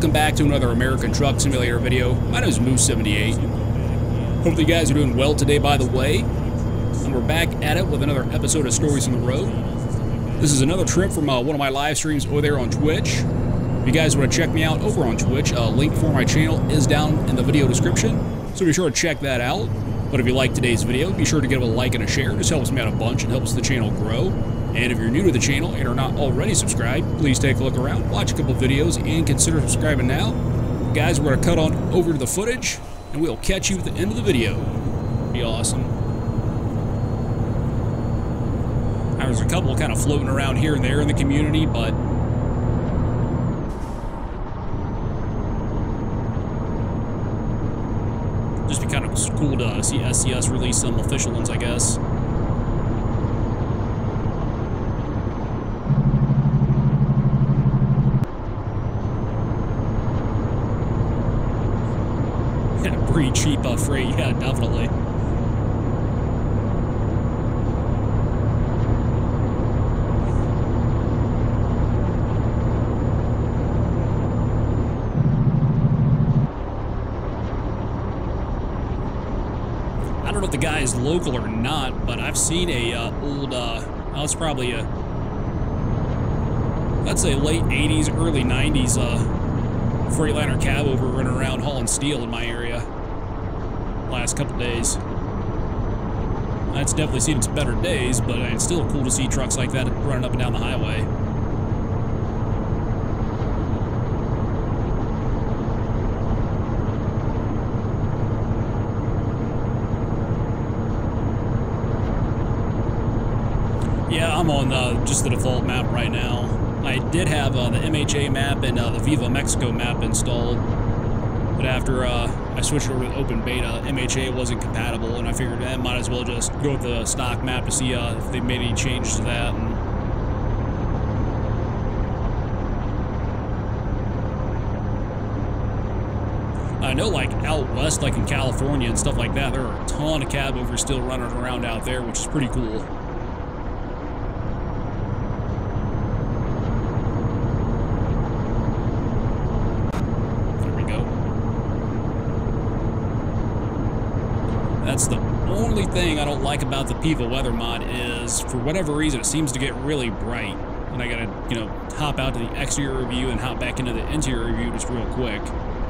welcome back to another American Truck Simulator video. My name is Moose78. Hopefully you guys are doing well today, by the way. And we're back at it with another episode of Stories on the Road. This is another trip from one of my live streams over there on Twitch. If you guys want to check me out over on Twitch, a link for my channel is down in the video description, so be sure to check that out. But if you like today's video, be sure to give it a like and a share. This helps me out a bunch and helps the channel grow. And if you're new to the channel and are not already subscribed, please take a look around, watch a couple videos, and consider subscribing now. Guys, we're going to cut on over to the footage, and we'll catch you at the end of the video. Be awesome. There's a couple kind of floating around here and there in the community, but just be kind of cool to see SCS release some official ones, I guess. Pretty cheap freight, yeah, definitely. I don't know if the guy is local or not, but I've seen a old, it's probably a, let's say late 80s, early 90s Freightliner cab over running around hauling steel in my area last couple days. It's definitely seen its better days, but it's still cool to see trucks like that running up and down the highway. Yeah, I'm on just the default map right now. I did have the MHA map and the Viva Mexico map installed, but after I switched over to open beta, MHA wasn't compatible, and I figured I might as well just go with the stock map to see if they made any changes to that. And I know, like, out west, like in California and stuff like that, there are a ton of cab overs still running around out there, which is pretty cool. That's the only thing I don't like about the Piva weather mod is, for whatever reason, it seems to get really bright. And I gotta, you know, hop out to the exterior view and hop back into the interior view just real quick.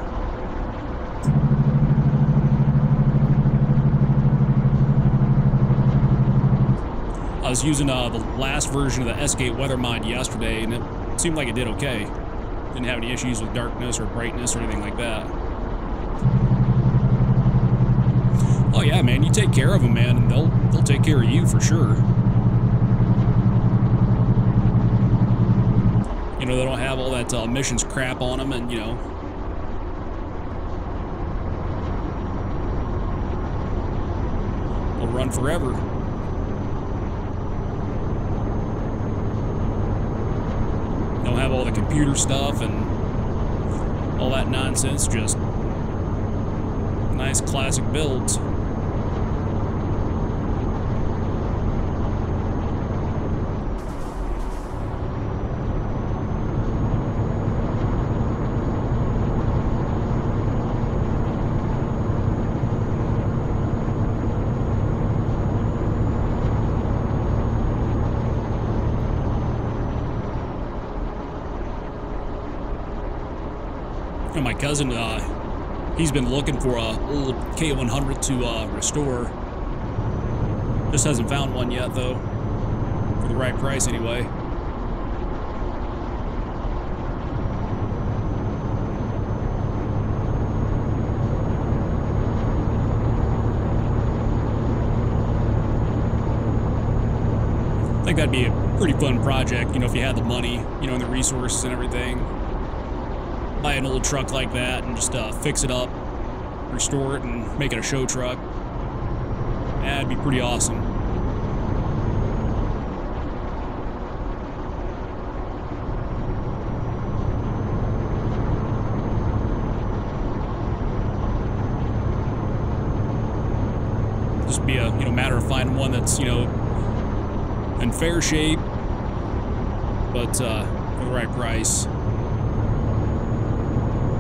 I was using the last version of the S-Gate weather mod yesterday, and it seemed like it did okay. Didn't have any issues with darkness or brightness or anything like that. Oh yeah, man, you take care of them, man, and they'll take care of you for sure. You know, they don't have all that emissions crap on them, and, you know, they'll run forever. Don't have all the computer stuff and all that nonsense, just nice classic builds. And my cousin, he's been looking for a old K100 to restore. Just hasn't found one yet, though. For the right price, anyway. I think that'd be a pretty fun project, you know, if you had the money, you know, and the resources and everything. Buy an old truck like that and just fix it up, restore it, and make it a show truck. That'd be pretty awesome. Just be a, you know, matter of finding one that's, you know, in fair shape, but for the right price.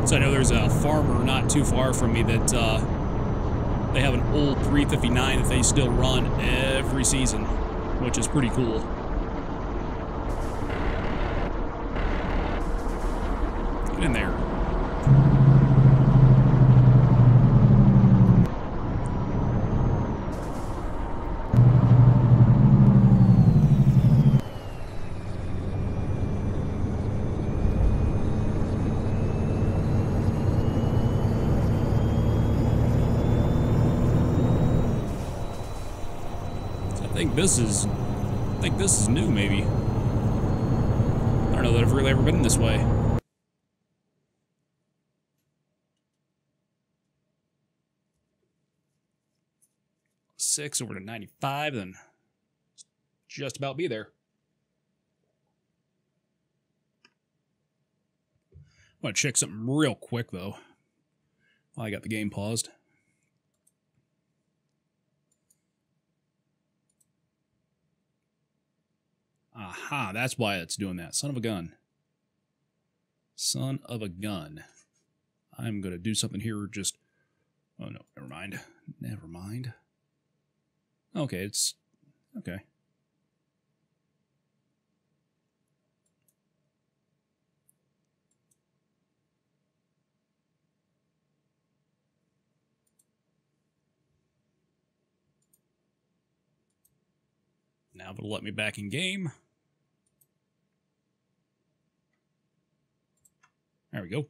So I know there's a farmer not too far from me that they have an old 359 that they still run every season, which is pretty cool. Get in there. I think this is new, maybe. I don't know that I've really ever been this way. Six over to 95, then just about be there. I want to check something real quick, though, while I got the game paused. Aha, that's why it's doing that. Son of a gun. Son of a gun. I'm going to do something here just... Oh, no, never mind. Never mind. Okay, it's... Okay. Now it'll let me back in game. There we go.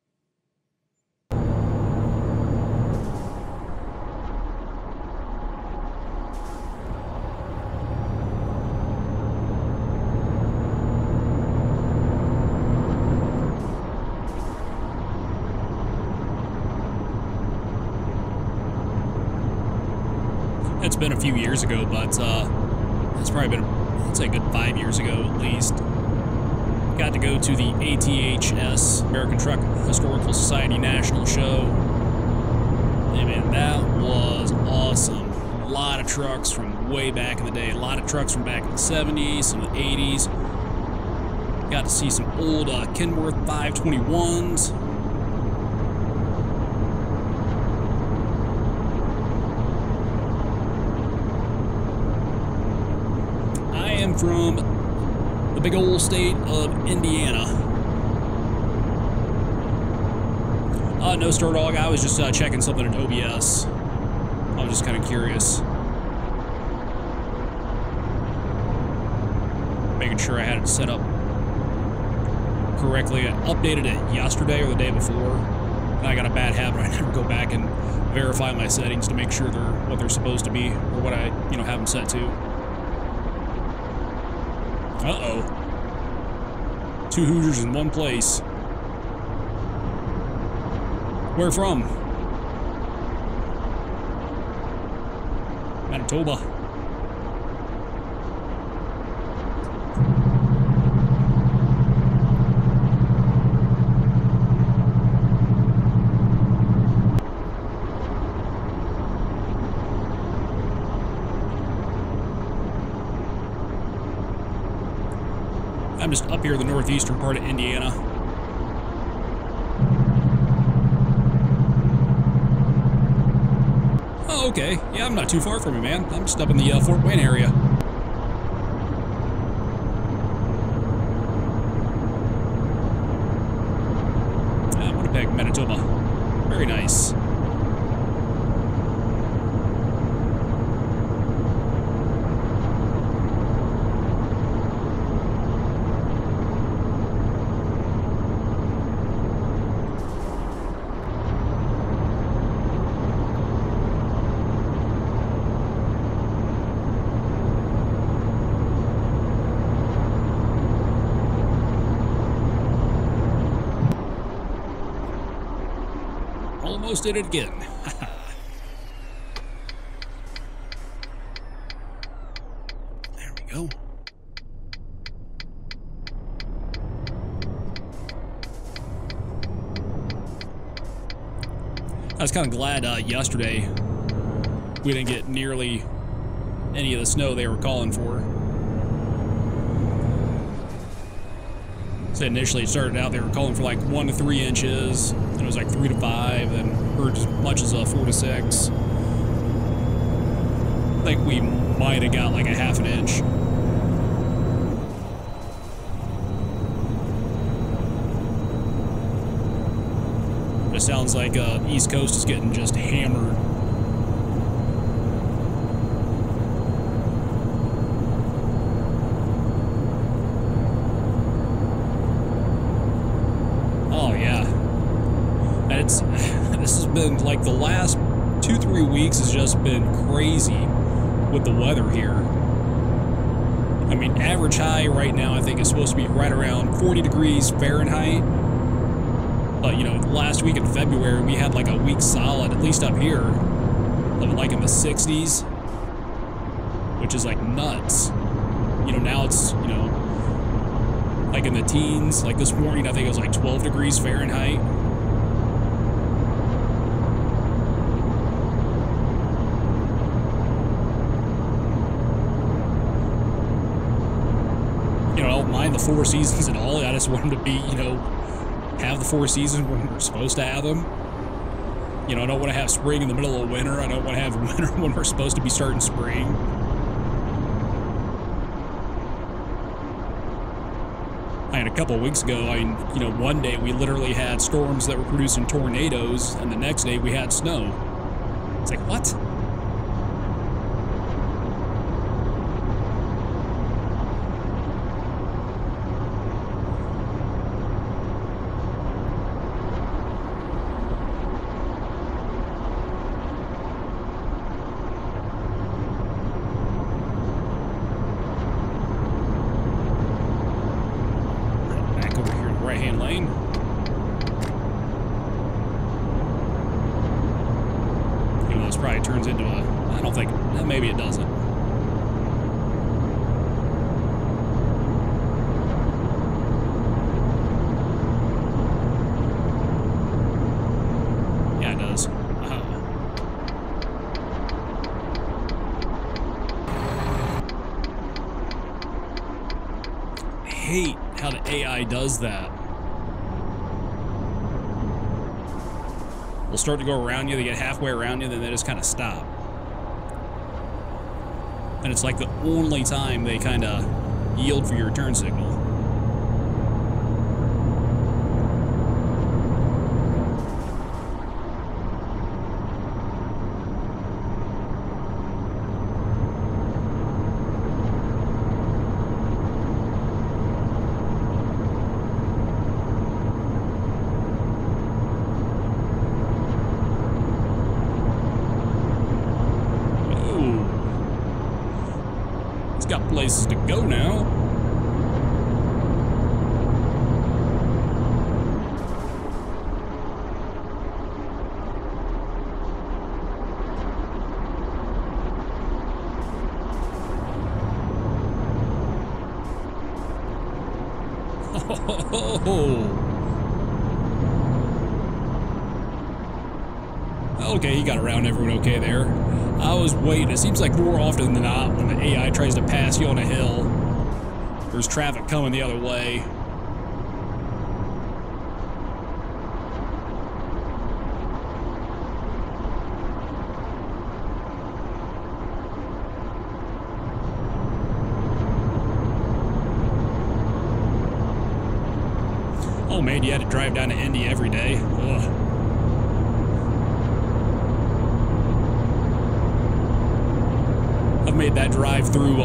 It's been a few years ago, but it's probably been, I'd say, a good 5 years ago at least. Got to go to the ATHS, American Truck Historical Society National Show. I mean, that was awesome. A lot of trucks from way back in the day. A lot of trucks from back in the 70s, some of the 80s. Got to see some old Kenworth 521s. I am from the big old state of Indiana. No, Star Dog, I was just checking something in OBS. I was just kind of curious. Making sure I had it set up correctly. I updated it yesterday or the day before. And I got a bad habit. I never go back and verify my settings to make sure they're what they're supposed to be or what I, have them set to. Uh-oh. 2 Hoosiers in one place. Where from? Manitoba. I'm just up here in the northeastern part of Indiana. Oh, okay. Yeah, I'm not too far from you, man. I'm just up in the Fort Wayne area. Winnipeg, Manitoba. Very nice. Almost did it again. There we go. I was kind of glad yesterday we didn't get nearly any of the snow they were calling for. So initially it started out, they were calling for like 1 to 3 inches, and it was like 3 to 5, then heard as much as 4 to 6. I think we might have got like a ½ an inch. It sounds like East Coast is getting just hammered. Oh yeah, and this has been like the last 2-3 weeks has just been crazy with the weather here. I mean, average high right now I think is supposed to be right around 40 degrees Fahrenheit. But, you know, last week in February, we had like a week solid, at least up here, of like in the 60s, which is like nuts. You know, now it's, you know, like in the teens. Like this morning, I think it was like 12 degrees Fahrenheit. You know, I don't mind the 4 seasons at all. I just want them to be, you know, have the 4 seasons when we're supposed to have them. You know, I don't want to have spring in the middle of winter. I don't want to have winter when we're supposed to be starting spring. And a couple of weeks ago, you know, one day we literally had storms that were producing tornadoes, and the next day we had snow. It's like, what? Right-hand lane. You know, this probably turns into a... I don't think... Maybe it doesn't. Yeah, it does. I hate how the AI does that. They'll start to go around you, they get halfway around you, then they just kind of stop. And it's like the only time they kind of yield for your turn signal. Got places to go now. Okay, he got around everyone okay there. I was waiting. It seems like more often than not, when the AI tries to pass you on a hill, there's traffic coming the other way. Oh man, you had to drive down to Indy every day. Ugh. I've made that drive through,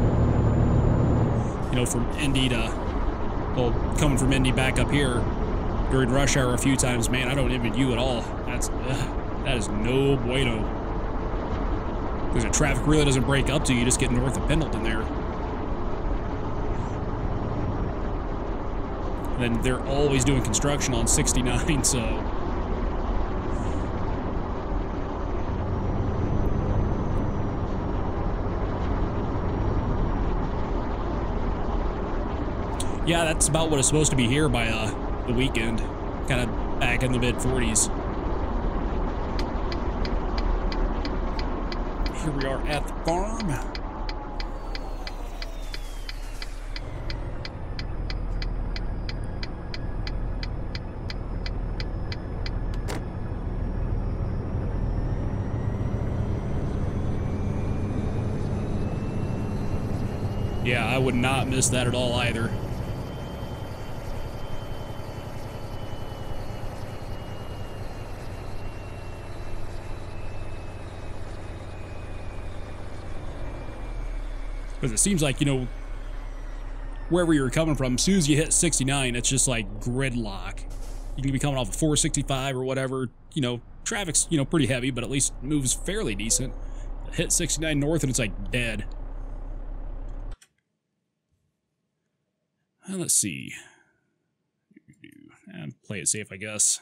you know, from Indy to, well, coming from Indy back up here during rush hour a few times. Man, I don't envy you at all. That is no bueno. Because the traffic really doesn't break up till you just get north of Pendleton there. And then they're always doing construction on 69, so... Yeah, that's about what it's supposed to be here by the weekend. Kind of back in the mid-40s. Here we are at the farm. I would not miss that at all either. Because it seems like, you know, wherever you're coming from, as soon as you hit 69, it's just like gridlock. You can be coming off of 465 or whatever. You know, traffic's, you know, pretty heavy, but at least moves fairly decent. Hit 69 north and it's like dead. Let's see. And play it safe, I guess.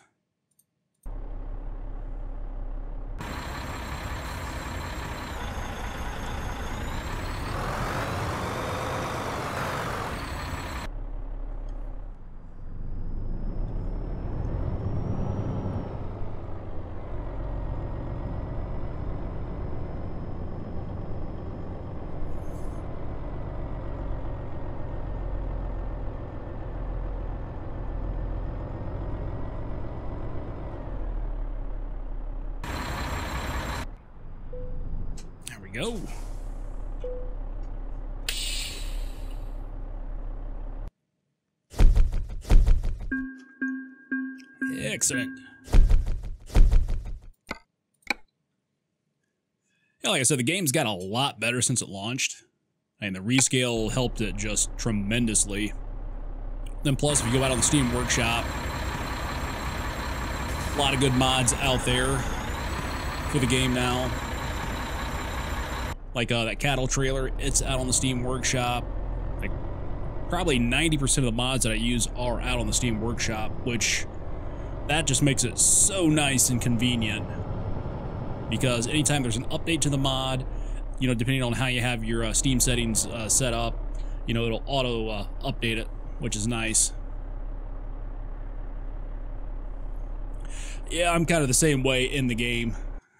Go. Excellent. Yeah, like I said, the game's got a lot better since it launched. And the rescale helped it just tremendously. Then plus, if you go out on the Steam Workshop, a lot of good mods out there for the game now. Like that cattle trailer, it's out on the Steam Workshop. Like probably 90% of the mods that I use are out on the Steam Workshop, which that just makes it so nice and convenient. Because anytime there's an update to the mod, you know, depending on how you have your Steam settings set up, you know, it'll auto update it, which is nice. Yeah, I'm kind of the same way in the game.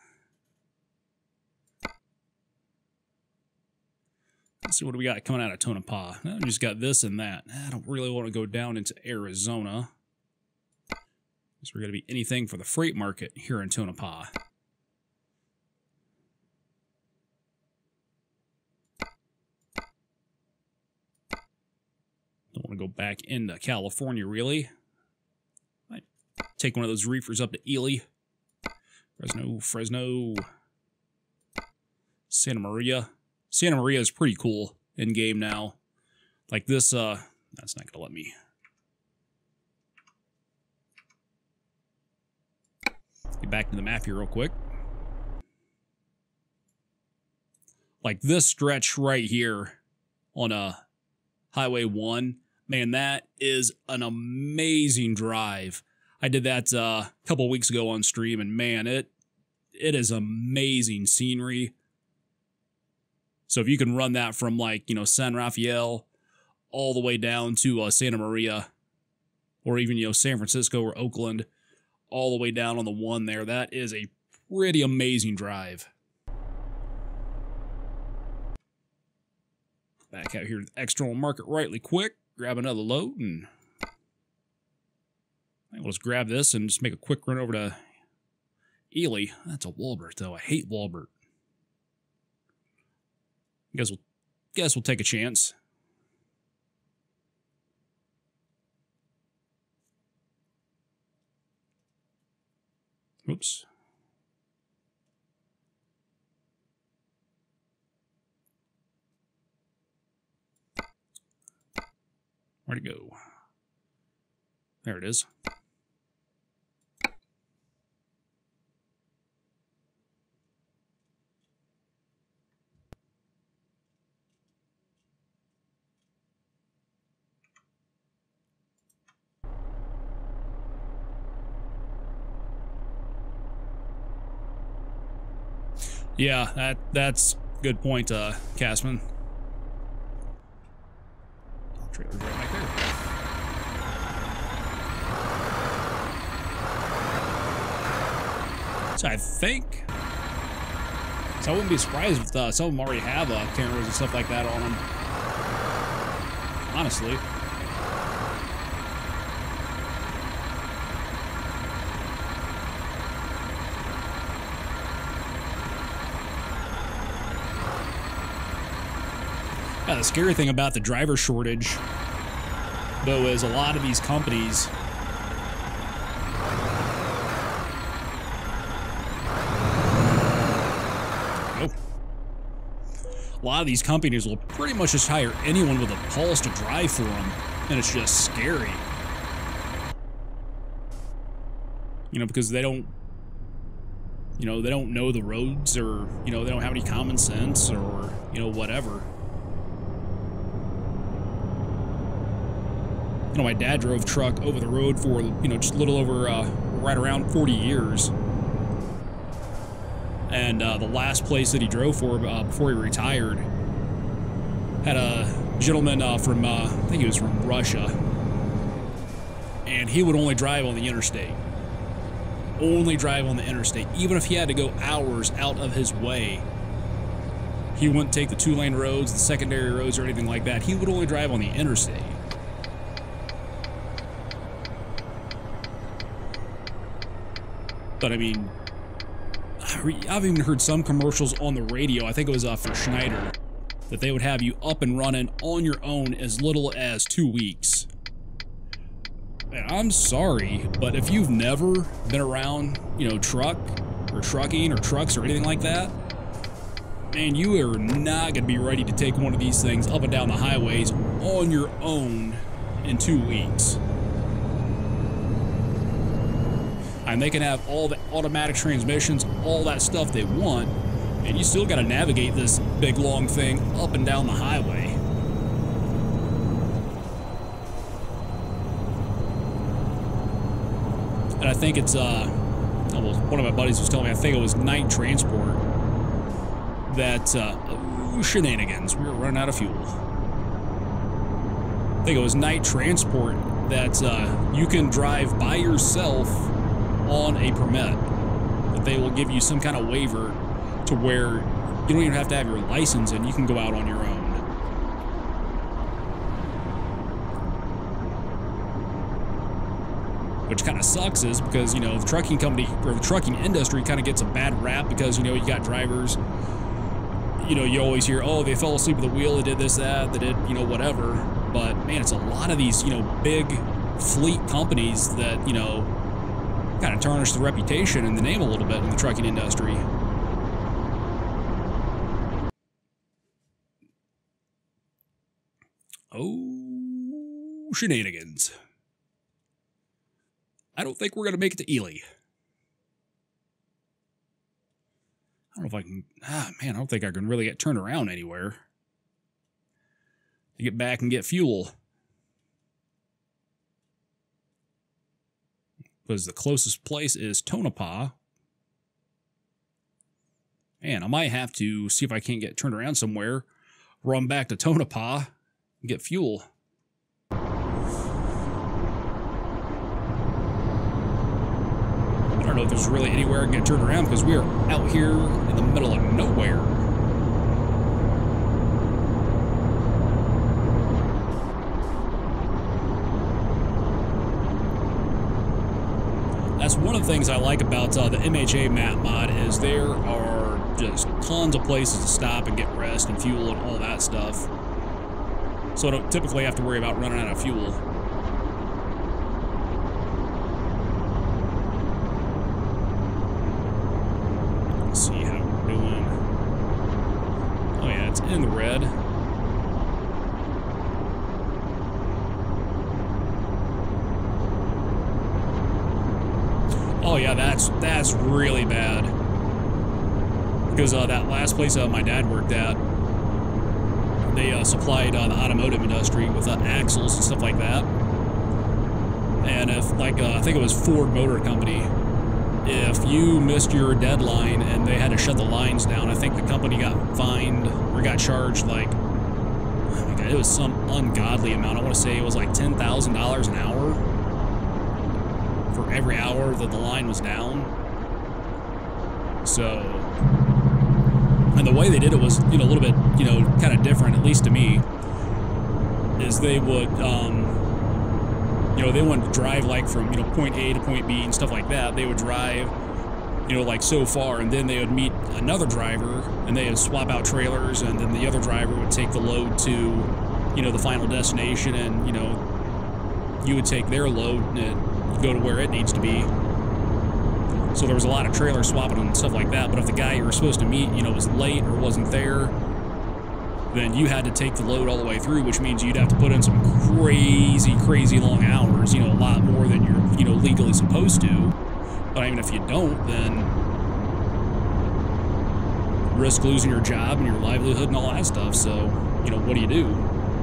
Let's see, what do we got coming out of Tonopah? We just got this and that. I don't really want to go down into Arizona. So we're going to be anything for the freight market here in Tonopah. Don't want to go back into California, really. Might take one of those reefers up to Ely. Fresno. Santa Maria. Santa Maria is pretty cool in game now. Like this, that's not gonna let me. Get back to the map here real quick. Like this stretch right here on Highway 1, man, that is an amazing drive. I did that a couple weeks ago on stream, and man, it is amazing scenery. So if you can run that from, like, you know, San Rafael all the way down to Santa Maria, or even, you know, San Francisco or Oakland, all the way down on the 1 there, that is a pretty amazing drive. Back out here to the external market rightly quick, grab another load, and we'll just grab this and just make a quick run over to Ely. That's a Walbert, though. I hate Walbert. Guess we'll take a chance. Oops. Where'd it go? There it is. Yeah, that's a good point, Castman. Trailer's right back there. So I think, so I wouldn't be surprised if some of them already have cameras and stuff like that on them. Honestly. The scary thing about the driver shortage, though, is a lot of these companies will pretty much just hire anyone with a pulse to drive for them, and it's just scary. You know, because they don't, you know, they don't know the roads, or, you know, they don't have any common sense, or, you know, whatever. You know, my dad drove truck over the road for, you know, just a little over, right around 40 years. And the last place that he drove for before he retired had a gentleman from, I think he was from Russia. And he would only drive on the interstate. Only drive on the interstate. Even if he had to go hours out of his way, he wouldn't take the 2-lane roads, the secondary roads, or anything like that. He would only drive on the interstate. But I mean, I've even heard some commercials on the radio, I think it was for Schneider, that they would have you up and running on your own as little as 2 weeks. And I'm sorry, but if you've never been around, you know, truck or trucking or trucks or anything like that, man, you are not going to be ready to take one of these things up and down the highways on your own in 2 weeks. And they can have all the automatic transmissions, all that stuff they want, and you still got to navigate this big long thing up and down the highway. And I think it's, well, one of my buddies was telling me, I think it was Night Transport, that, shenanigans, we were running out of fuel. I think it was Night Transport that you can drive by yourself on a permit, that they will give you some kind of waiver to where you don't even have to have your license and you can go out on your own. Which kind of sucks is because, you know, the trucking company or the trucking industry kind of gets a bad rap because, you know, you got drivers, you know, you always hear, oh, they fell asleep at the wheel, they did this, that, they did, you know, whatever. But man, it's a lot of these, you know, big fleet companies that, you know, kind of tarnish the reputation and the name a little bit in the trucking industry. Oh, shenanigans. I don't think we're going to make it to Ely. I don't know if I can... man, I don't think I can really get turned around anywhere to get back and get fuel. Because the closest place is Tonopah. Man, I might have to see if I can't get turned around somewhere, run back to Tonopah, and get fuel. I don't know if there's really anywhere I can get turned around because we are out here in the middle of nowhere. That's one of the things I like about the MHA map mod is there are just tons of places to stop and get rest and fuel and all that stuff. So I don't typically have to worry about running out of fuel. Let's see how we're doing. Oh yeah, it's in the red. Oh yeah, that's really bad. Because that last place my dad worked at, they supplied the automotive industry with axles and stuff like that. And if, like, I think it was Ford Motor Company, if you missed your deadline and they had to shut the lines down, I think the company got fined or got charged like, oh my God, it was some ungodly amount. I want to say it was like $10,000 an hour for every hour that the line was down. So, and the way they did it was, you know, a little bit, you know, kind of different, at least to me, is they would, you know, they wouldn't drive like from, you know, point A to point B and stuff like that. They would drive, you know, like so far, and then they would meet another driver, and they would swap out trailers, and then the other driver would take the load to, you know, the final destination, and, you know, you would take their load and go to where it needs to be. So there was a lot of trailer swapping and stuff like that, but if the guy you were supposed to meet, you know, was late or wasn't there, then you had to take the load all the way through, which means you'd have to put in some crazy long hours, you know, a lot more than you're, you know, legally supposed to. But even if you don't, then risk losing your job and your livelihood and all that stuff. So, you know, what do you do?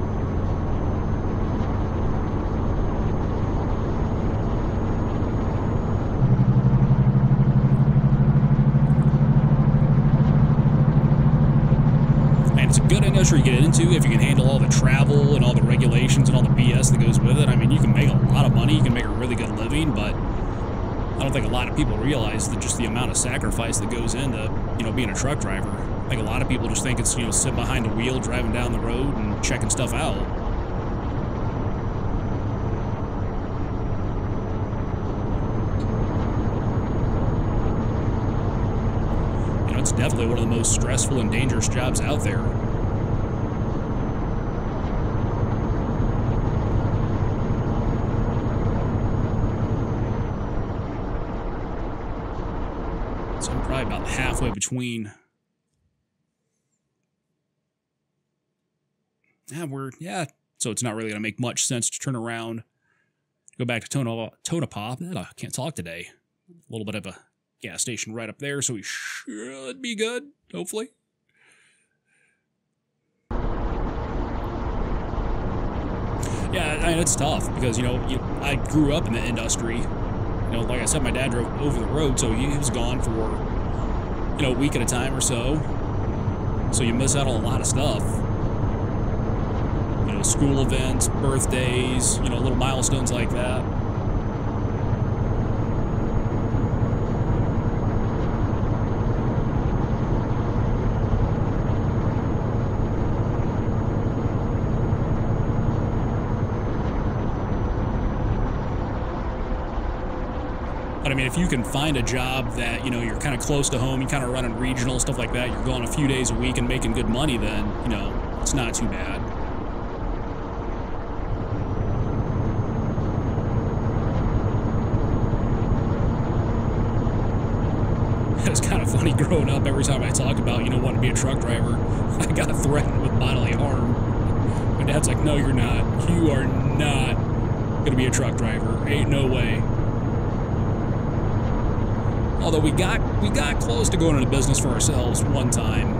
And it's a good industry to get into if you can handle all the travel and all the regulations and all the BS that goes with it. I mean, you can make a lot of money, you can make a really good living, but I don't think a lot of people realize that just the amount of sacrifice that goes into, you know, being a truck driver. I think a lot of people just think it's, you know, sitting behind the wheel, driving down the road and checking stuff out. You know, it's definitely one of the most stressful and dangerous jobs out there. So I'm probably about halfway between. So it's not really going to make much sense to turn around, go back to Tonopah. I can't talk today. A little bit of a gas station right up there, so we should be good, hopefully. Yeah, I mean, it's tough because, you know, I grew up in the industry. You know, like I said, my dad drove over the road, so he was gone for, you know, a week at a time or so. So you miss out on a lot of stuff. You know, school events, birthdays, you know, little milestones like that. But I mean, if you can find a job that, you know, you're kind of close to home, you're kind of running regional, stuff like that, you're going a few days a week and making good money, then, you know, it's not too bad. It's kind of funny growing up, every time I talked about, you know, wanting to be a truck driver, I got threatened with bodily harm. My dad's like, no, you're not. You are not going to be a truck driver. Ain't no way. Although we got close to going into business for ourselves one time.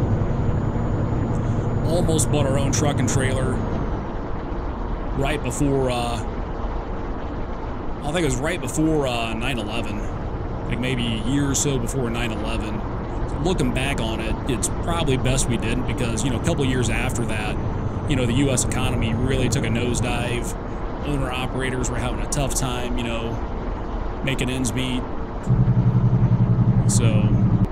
Almost bought our own truck and trailer right before, I think it was right before 9/11. Like maybe a year or so before 9/11. Looking back on it, it's probably best we didn't because, you know, a couple of years after that, you know, the U.S. economy really took a nosedive. Owner-operators were having a tough time, you know, making ends meet. So,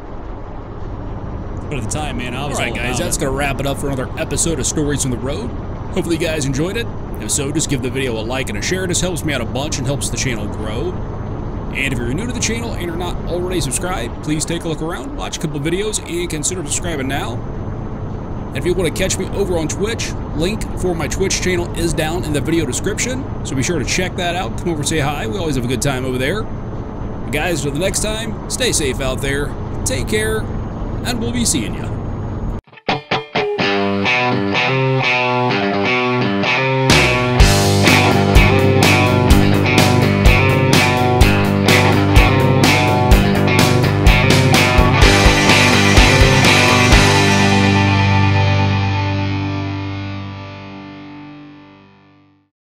but at the time, man, I was all right, guys, that's going to wrap it up for another episode of Stories from the Road. Hopefully you guys enjoyed it. If so, just give the video a like and a share. This helps me out a bunch and helps the channel grow. And if you're new to the channel and you're not already subscribed, please take a look around, watch a couple of videos, and consider subscribing now. And if you want to catch me over on Twitch, link for my Twitch channel is down in the video description, so be sure to check that out. Come over and say hi. We always have a good time over there. But guys, until the next time, stay safe out there, take care, and we'll be seeing ya.